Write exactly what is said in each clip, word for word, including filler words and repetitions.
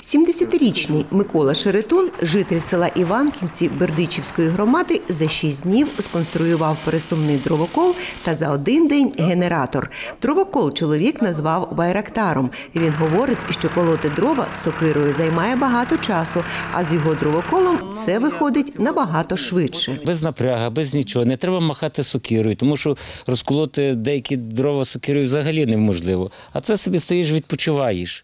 сімдесятирічний Микола Шеретун, житель села Іванківці Бердичівської громади, за шість днів сконструював пересувний дровокол та за один день генератор. Дровокол чоловік назвав байрактаром. Він говорить, що колоти дрова сокирою займає багато часу, а з його дровоколом це виходить набагато швидше. Без напряга, без нічого. Не треба махати сокирою, тому що розколоти деякі дрова сокирою взагалі неможливо. А це собі стоїш, відпочиваєш.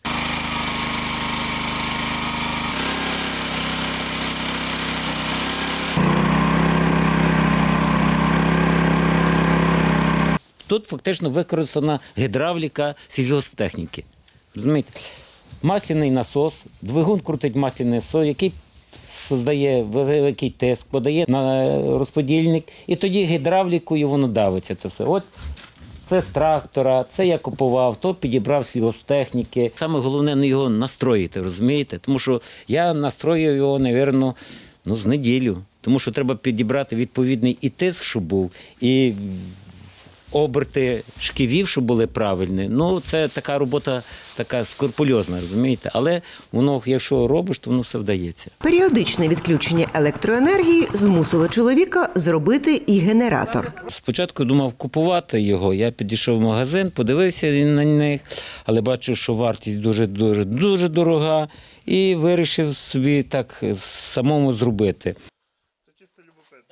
Тут фактично використана гідравліка сільгосптехніки. Розумієте? Масляний насос, двигун крутить масляний насос, який создає великий тиск, подає на розподільник, і тоді гідравлікою воно давиться це все. От це з трактора, це я купував, то підібрав сільгосптехніки. Саме головне не його настроїти, розумієте? Тому що я настроюю його, мабуть, ну, з неділю. Тому що треба підібрати відповідний і тиск, щоб був, і оберти шківів, щоб були правильні. Ну, це така робота, така скрупульозна, розумієте? Але воно, якщо робиш, то воно все вдається. Періодичне відключення електроенергії змусило чоловіка зробити і генератор. Спочатку думав купувати його. Я підійшов в магазин, подивився на них, але бачу, що вартість дуже-дуже дуже дорога, і вирішив собі так самому зробити. Це чисто любопитно.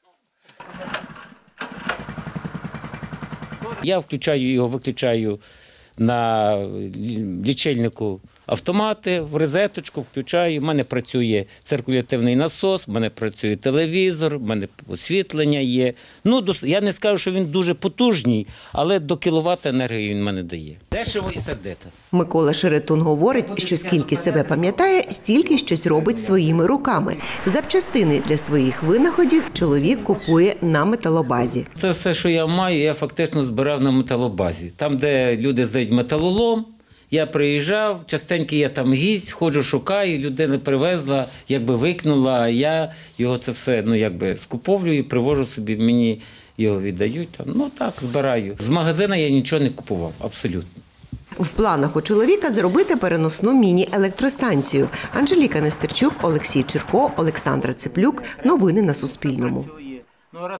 Я включаю його, виключаю на лічильнику автомати, в розеточку включаю. У мене працює циркулятивний насос, в мене працює телевізор, в мене освітлення є. Ну, я не скажу, що він дуже потужний, але до кіловат енергії він мене дає. Дешево і сердито. Микола Шеретун говорить, що скільки себе пам'ятає, стільки щось робить своїми руками. Запчастини для своїх винаходів чоловік купує на металобазі. Це все, що я маю, я фактично збирав на металобазі. Там, де люди здають металолом, я приїжджав, частенько я там гість, ходжу, шукаю, людина привезла, якби викинула, а я його це все, ну, якби скуповлюю, привожу собі, мені його віддають. Там, ну так, збираю. З магазину я нічого не купував, абсолютно. В планах у чоловіка зробити переносну міні-електростанцію. Анжеліка Нестерчук, Олексій Чирко, Олександра Цеплюк. Новини на Суспільному.